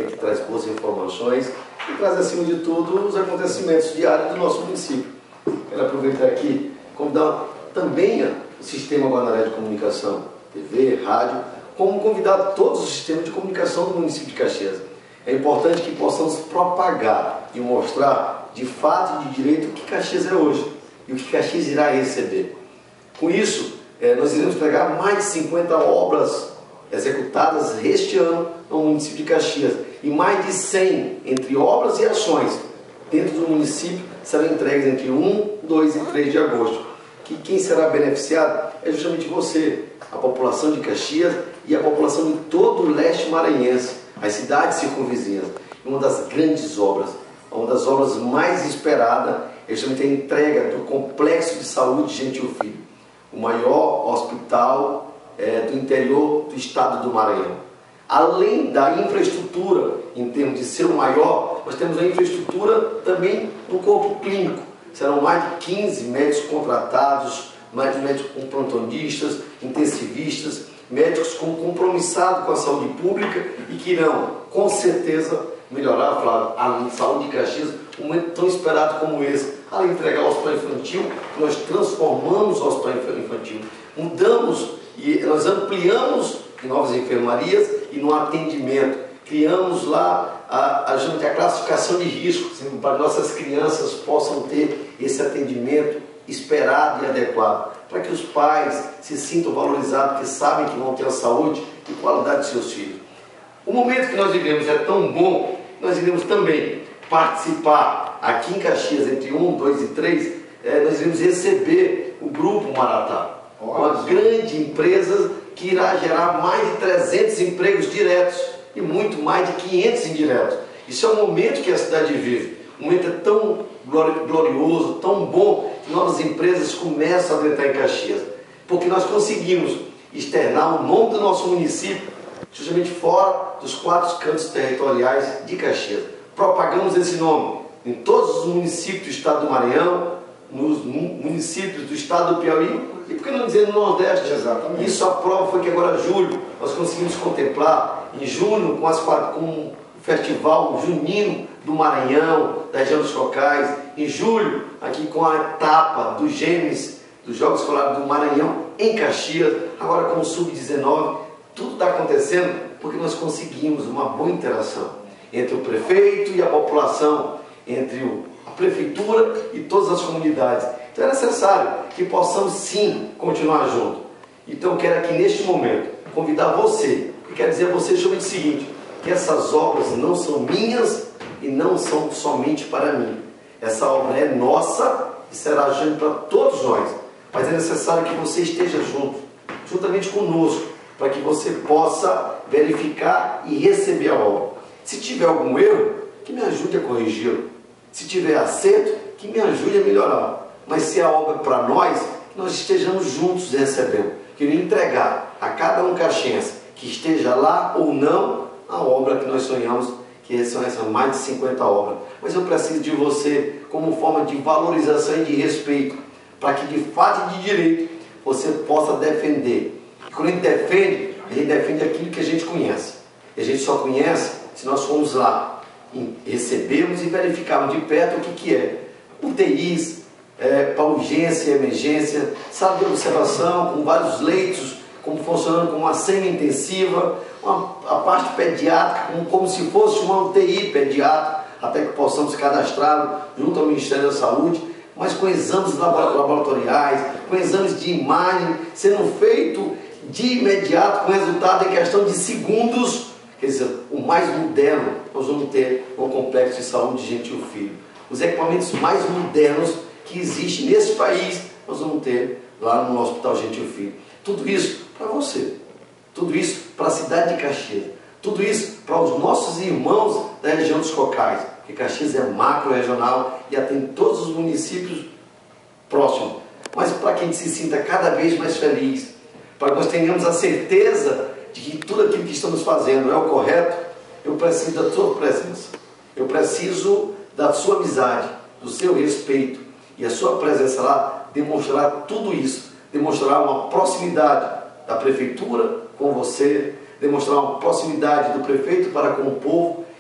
que aqui traz boas informações e traz, acima de tudo, os acontecimentos diários do nosso município. Quero aproveitar aqui, convidar também o Sistema Guanaré de Comunicação, TV, rádio, como convidar todos os sistemas de comunicação do município de Caxias. É importante que possamos propagar e mostrar, de fato e de direito, o que Caxias é hoje e o que Caxias irá receber. Com isso, nós iremos entregar mais de 50 obras executadas este ano no município de Caxias e mais de 100 entre obras e ações dentro do município serão entregues entre 1, 2 e 3 de agosto. Que quem será beneficiado é justamente você, a população de Caxias e a população de todo o leste maranhense, as cidades circunvizinhas. Uma das grandes obras, uma das obras mais esperadas é justamente a entrega do Complexo de Saúde Gentil Filho, o maior hospital do interior do estado do Maranhão. Além da infraestrutura, em termos de ser o maior, nós temos a infraestrutura também no corpo clínico. Serão mais de 15 médicos contratados, mais de médicos com plantonistas, intensivistas, médicos compromissados com a saúde pública e que irão, com certeza, melhorar, Flávio, a saúde de Caxias, um momento tão esperado como esse. Além de entregar o hospital infantil, nós transformamos o hospital infantil, mudamos e nós ampliamos em novas enfermarias e no atendimento. Criamos lá a classificação de risco, para que nossas crianças possam ter esse atendimento esperado e adequado, para que os pais se sintam valorizados, porque sabem que vão ter a saúde e qualidade de seus filhos. O momento que nós vivemos é tão bom, nós iremos também participar aqui em Caxias, entre 1, 2 e 3, nós iremos receber o Grupo Maratá, uma grande empresa que irá gerar mais de 300 empregos diretos e muito mais de 500 indiretos. Isso é o momento que a cidade vive. O momento é tão glorioso, tão bom, que novas empresas começam a entrar em Caxias. Porque nós conseguimos externar o nome do nosso município, justamente fora dos 4 cantos territoriais de Caxias. Propagamos esse nome em todos os municípios do estado do Maranhão, nos municípios do estado do Piauí e, por que não dizer, no Nordeste. Exatamente. Isso a prova foi que agora, em julho, nós conseguimos contemplar, em junho, com o Festival Junino do Maranhão, da região dos Cocais, em julho, aqui com a etapa dos Gêmeos, dos Jogos Escolares do Maranhão, em Caxias, agora com o Sub-19, tudo está acontecendo porque nós conseguimos uma boa interação entre o prefeito e a população, entre a prefeitura e todas as comunidades. Então é necessário que possamos sim continuar juntos. Então eu quero aqui neste momento convidar você, e quero dizer a você justamente o seguinte, que essas obras não são minhas e não são somente para mim. Essa obra é nossa e será junto para todos nós. Mas é necessário que você esteja junto, juntamente conosco, para que você possa verificar e receber a obra. Se tiver algum erro, que me ajude a corrigi-lo. Se tiver acerto, que me ajude a melhorar. Mas se a obra é para nós, que nós estejamos juntos recebendo. Queria entregar a cada um caxiense que esteja lá ou não a obra que nós sonhamos, que são essas mais de 50 obras. Mas eu preciso de você como forma de valorização e de respeito, para que de fato e de direito você possa defender. E quando a gente defende aquilo que a gente conhece. E a gente só conhece se nós formos lá, recebemos e verificarmos de perto o que é. UTIs, para urgência e emergência, sala de observação com vários leitos, funcionando como uma semi-intensiva, a parte pediátrica como se fosse uma UTI pediátrica, até que possamos cadastrá-lo junto ao Ministério da Saúde, mas com exames laboratoriais, com exames de imagem, sendo feito de imediato, com resultado em questão de segundos. Quer dizer, o mais moderno, nós vamos ter o Complexo de Saúde Gentil Filho. Os equipamentos mais modernos que existem nesse país, nós vamos ter lá no Hospital Gentil Filho. Tudo isso para você, tudo isso para a cidade de Caxias, tudo isso para os nossos irmãos da região dos Cocais, porque Caxias é macro-regional e atende todos os municípios próximos. Mas para que a gente se sinta cada vez mais feliz, para que nós tenhamos a certeza de que tudo aquilo que estamos fazendo é o correto, eu preciso da sua presença, eu preciso da sua amizade, do seu respeito, e a sua presença lá demonstrará tudo isso, demonstrará uma proximidade da prefeitura com você, demonstrar uma proximidade do prefeito para com o povo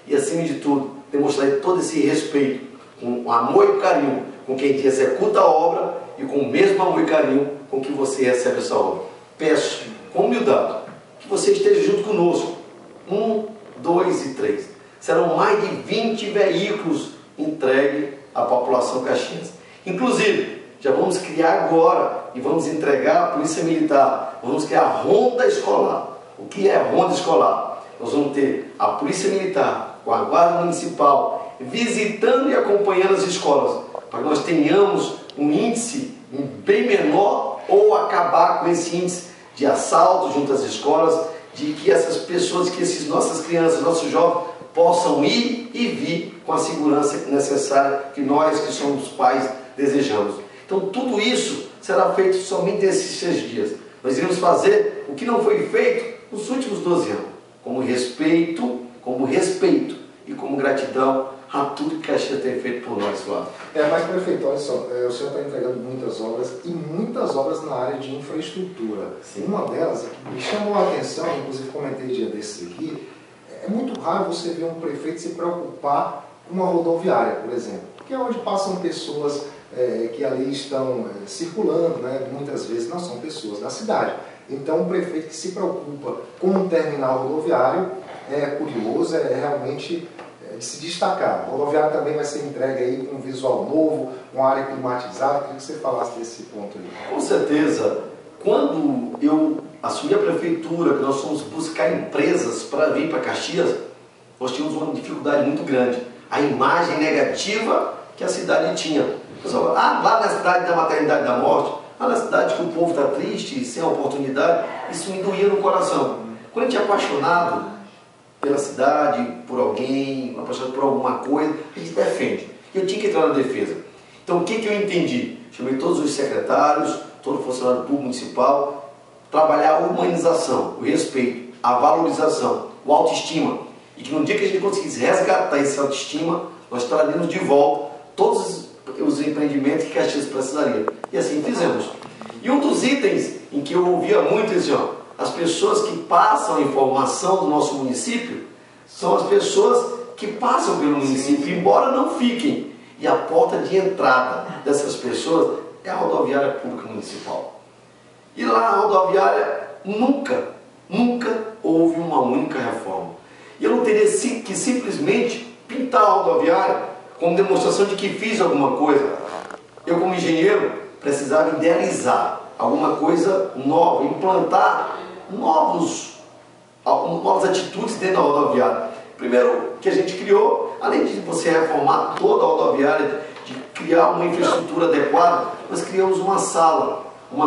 e, acima de tudo, demonstrar todo esse respeito, com amor e carinho com quem executa a obra e com o mesmo amor e carinho com que você recebe essa obra. Peço, com humildade, que você esteja junto conosco. 1, 2 e 3. Serão mais de 20 veículos entregues à população caxiense. Inclusive, já vamos criar agora e vamos entregar à Polícia Militar. Vamos criar a ronda escolar. O que é ronda escolar? Nós vamos ter a Polícia Militar com a Guarda Municipal visitando e acompanhando as escolas, para que nós tenhamos um índice bem menor ou acabar com esse índice de assalto junto às escolas, de que essas pessoas, que essas nossas crianças, nossos jovens possam ir e vir com a segurança necessária que nós, que somos pais, desejamos. Então tudo isso será feito somente nesses 6 dias. Nós iremos fazer o que não foi feito nos últimos 12 anos, como respeito e como gratidão a tudo que Caxias tem feito por nós, Flávio. Mas prefeito, olha só, o senhor está entregando muitas obras e muitas obras na área de infraestrutura. Sim. Uma delas que me chamou a atenção, inclusive comentei dia desses aqui, é muito raro você ver um prefeito se preocupar com uma rodoviária, por exemplo, que é onde passam pessoas que ali estão circulando, né? Muitas vezes não são pessoas da cidade. Então, um prefeito que se preocupa com um terminal rodoviário é curioso, é realmente de se destacar. A rodoviária também vai ser entregue aí com um visual novo, uma área climatizada. Queria que você falasse desse ponto aí. Com certeza. Quando eu assumi a prefeitura, que nós fomos buscar empresas para vir para Caxias, nós tínhamos uma dificuldade muito grande. A imagem negativa que a cidade tinha. Pessoal, lá na cidade da maternidade da morte, lá na cidade que o povo está triste, sem oportunidade, isso me doía no coração. Quando a gente é apaixonado pela cidade, por alguém, apaixonado por alguma coisa, a gente defende. Eu tinha que entrar na defesa. Então o que eu entendi? Chamei todos os secretários, todo funcionário público municipal, trabalhar a humanização, o respeito, a valorização, o autoestima. E que no dia que a gente conseguisse resgatar esse autoestima, nós traremos de volta todos os empreendimentos que Caxias precisaria. E assim fizemos. E um dos itens em que eu ouvia muito assim, as pessoas que passam a informação do nosso município são as pessoas que passam pelo município, embora não fiquem. E a porta de entrada dessas pessoas é a rodoviária pública municipal. E lá a rodoviária nunca houve uma única reforma. E eu não teria que simplesmente pintar a rodoviária como demonstração de que fiz alguma coisa. Eu, como engenheiro, precisava idealizar alguma coisa nova, implantar novas atitudes dentro da rodoviária. Primeiro que a gente criou, além de você reformar toda a rodoviária, de criar uma infraestrutura adequada, nós criamos uma sala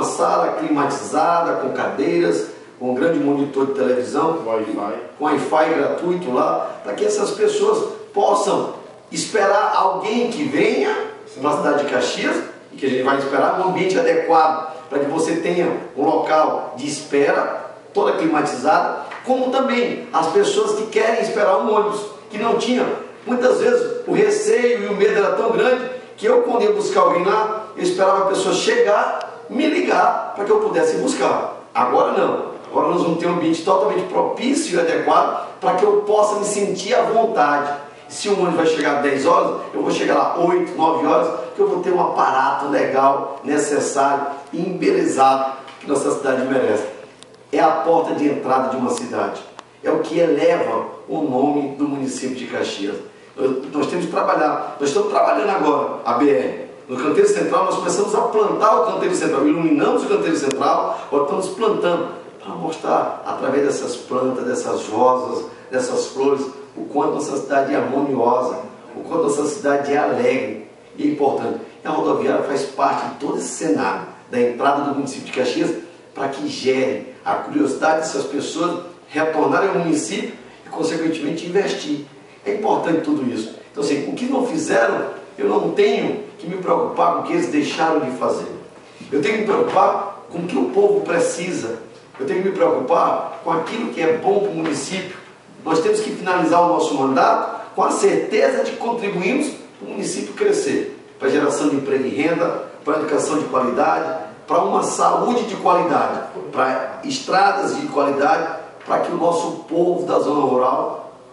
climatizada, com cadeiras, com um grande monitor de televisão, com Wi-Fi gratuito lá, para que essas pessoas possam esperar alguém que venha para a cidade de Caxias, e que a gente vai esperar um ambiente adequado, para que você tenha um local de espera, toda climatizada, como também as pessoas que querem esperar um ônibus, que não tinham. Muitas vezes o receio e o medo era tão grande, que eu, quando ia buscar alguém lá, eu esperava a pessoa chegar, me ligar, para que eu pudesse buscar. Agora não. Agora nós vamos ter um ambiente totalmente propício e adequado, para que eu possa me sentir à vontade. Se o ônibus vai chegar às 10 horas, eu vou chegar lá 8, 9 horas, porque eu vou ter um aparato legal, necessário e embelezado que nossa cidade merece. É a porta de entrada de uma cidade. É o que eleva o nome do município de Caxias. Nós temos que trabalhar. Nós estamos trabalhando agora, a BR. No canteiro central, nós começamos a plantar o canteiro central. Iluminamos o canteiro central, agora estamos plantando, para mostrar, através dessas plantas, dessas rosas, dessas flores, o quanto nossa cidade é harmoniosa, o quanto nossa cidade é alegre e importante. E a rodoviária faz parte de todo esse cenário da entrada do município de Caxias, para que gere a curiosidade dessas pessoas retornarem ao município e, consequentemente, investir. É importante tudo isso. Então, assim, o que não fizeram, eu não tenho que me preocupar com o que eles deixaram de fazer. Eu tenho que me preocupar com o que o povo precisa. Eu tenho que me preocupar com aquilo que é bom para o município. Nós temos que finalizar o nosso mandato com a certeza de que contribuímos para o município crescer, para a geração de emprego e renda, para a educação de qualidade, para uma saúde de qualidade, para estradas de qualidade, para que o nosso povo da zona rural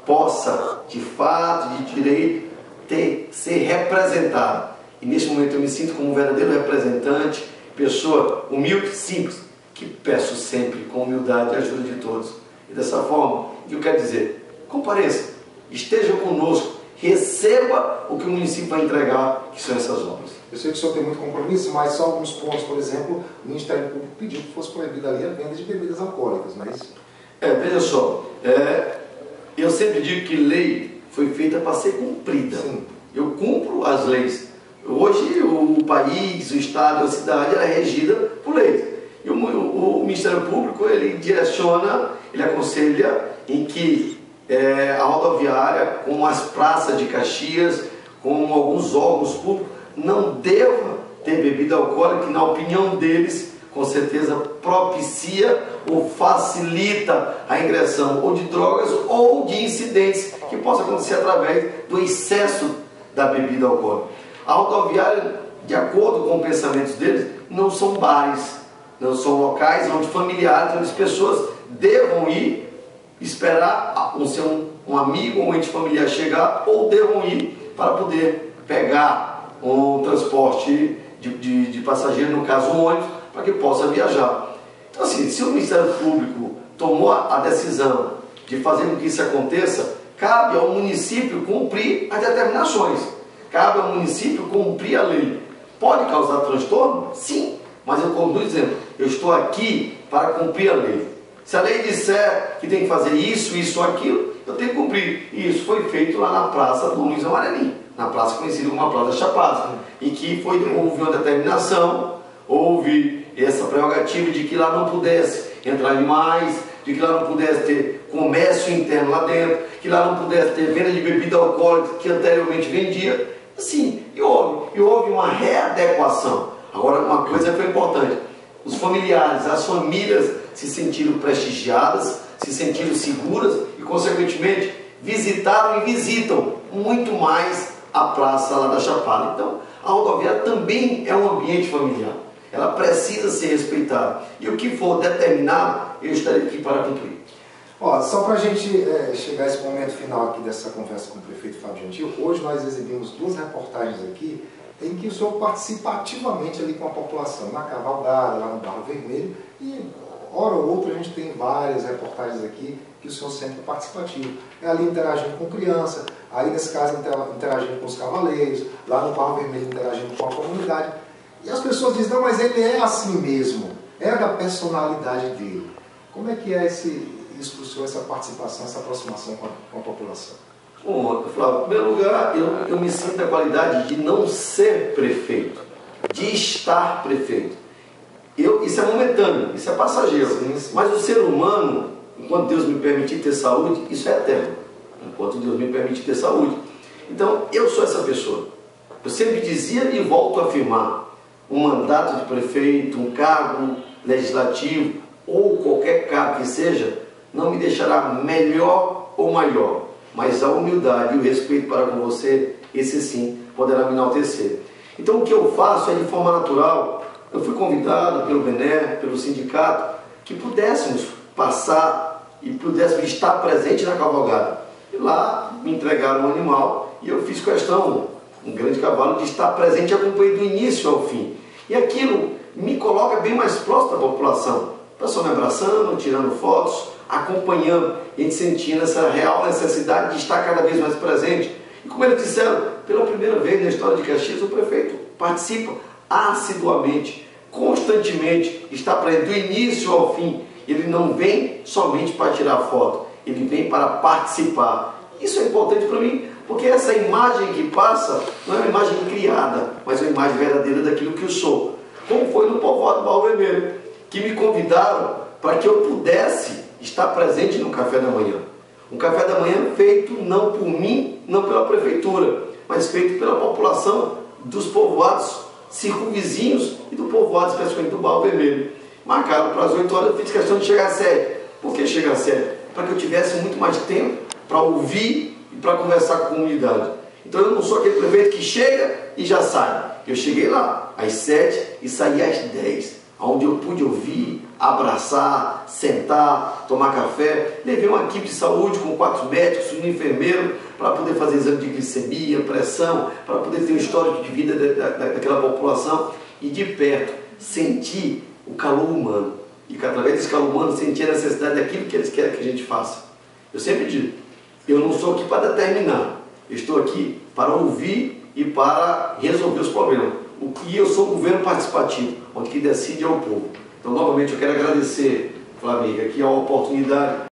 possa, de fato, de direito, ser representado. E neste momento eu me sinto como um verdadeiro representante, pessoa humilde, simples, que peço sempre com humildade a ajuda de todos. E dessa forma, o que eu quero dizer? Compareça, esteja conosco, receba o que o município vai entregar, que são essas obras. Eu sei que o senhor tem muito compromisso, mas só alguns pontos, por exemplo, o Ministério Público pediu que fosse proibida ali a venda de bebidas alcoólicas, não é isso? Veja só, eu sempre digo que lei foi feita para ser cumprida. Sim. Eu cumpro as leis. Hoje o país, o estado, a cidade é regida por leis. E o Ministério Público, ele direciona, ele aconselha em que a rodoviária, como as praças de Caxias, como alguns órgãos públicos, não deva ter bebida alcoólica, que na opinião deles, com certeza propicia ou facilita a ingressão ou de drogas ou de incidentes que possam acontecer através do excesso da bebida alcoólica. A rodoviária, de acordo com os pensamentos deles, não são bares, não são locais onde familiares, onde as pessoas devam ir esperar um amigo ou um ente familiar chegar, ou devam ir para poder pegar um transporte de passageiro, no caso um ônibus, para que possa viajar. Então assim, se o Ministério Público tomou a decisão de fazer com que isso aconteça, cabe ao município cumprir as determinações, cabe ao município cumprir a lei. Pode causar transtorno? Sim, mas eu continuo dizendo, eu estou aqui para cumprir a lei. Se a lei disser que tem que fazer isso, isso ou aquilo, eu tenho que cumprir. E isso foi feito lá na Praça do Luiz Amarelinho, na praça conhecida como a Praça Chapada, e que houve uma determinação, houve essa prerrogativa de que lá não pudesse entrar animais, de que lá não pudesse ter comércio interno lá dentro, que lá não pudesse ter venda de bebida alcoólica que anteriormente vendia. Assim, e houve uma readequação. Agora, uma coisa foi importante: os familiares, as famílias se sentiram prestigiadas, se sentiram seguras e, consequentemente, visitaram e visitam muito mais a praça lá da Chapada. Então, a rodoviária também é um ambiente familiar. Ela precisa ser respeitada. E o que for determinado, eu estarei aqui para cumprir. Só para a gente chegar a esse momento final aqui dessa conversa com o prefeito Fábio Gentil, hoje nós exibimos 2 reportagens aqui em que o senhor participa ativamente ali com a população, na cavalgada, lá no Barro Vermelho, e hora ou outra a gente tem várias reportagens aqui que o senhor sempre é participativo. É ali interagindo com criança, aí nesse caso interagindo com os cavaleiros, lá no Barro Vermelho interagindo com a comunidade. E as pessoas dizem, não, mas ele é assim mesmo, é da personalidade dele. Como é que é isso para o senhor, essa participação, essa aproximação com a população? Bom, Flávio, em primeiro lugar, eu me sinto a qualidade de não ser prefeito, de estar prefeito. Isso é momentâneo, isso é passageiro. Sim, sim. Mas o ser humano, enquanto Deus me permitir ter saúde, isso é eterno. Enquanto Deus me permitir ter saúde. Então, eu sou essa pessoa. Eu sempre dizia e volto a afirmar: um mandato de prefeito, um cargo legislativo ou qualquer cargo que seja, não me deixará melhor ou maior, mas a humildade e o respeito para com você, esse sim, poderá me enaltecer. Então o que eu faço é de forma natural. Eu fui convidado pelo BNE, pelo sindicato, que pudéssemos passar e pudéssemos estar presente na cavalgada. E lá me entregaram um animal e eu fiz questão, um grande cavalo, de estar presente e acompanhei do início ao fim. E aquilo me coloca bem mais próximo da população. O pessoal me abraçando, tirando fotos, acompanhando e sentindo essa real necessidade de estar cada vez mais presente. E como eles disseram, pela primeira vez na história de Caxias, o prefeito participa assiduamente, constantemente, está presente do início ao fim. Ele não vem somente para tirar foto, ele vem para participar. Isso é importante para mim, porque essa imagem que passa não é uma imagem criada, mas uma imagem verdadeira daquilo que eu sou. Como foi no povoado do Barro Vermelho, que me convidaram para que eu pudesse estar presente no café da manhã. Um café da manhã feito não por mim, não pela prefeitura, mas feito pela população dos povoados circunvizinhos e do povoado especialmente do Barro Vermelho. Marcaram para as 8 horas, eu fiz questão de chegar às 7. Por que chegar às 7? Para que eu tivesse muito mais tempo para ouvir e para conversar com a comunidade. Então eu não sou aquele prefeito que chega e já sai. Eu cheguei lá às 7 e saí às 10. onde eu pude ouvir, abraçar, sentar, tomar café. Levei uma equipe de saúde com 4 médicos, um enfermeiro, para poder fazer exame de glicemia, pressão, para poder ter um histórico de vida daquela população e de perto sentir o calor humano. E que através desse calor humano sentir a necessidade daquilo que eles querem que a gente faça. Eu sempre digo, eu não estou aqui para determinar, eu estou aqui para ouvir e para resolver os problemas. E eu sou um governo participativo, onde quem decide é o povo. Então, novamente, eu quero agradecer, Flávio, aqui a oportunidade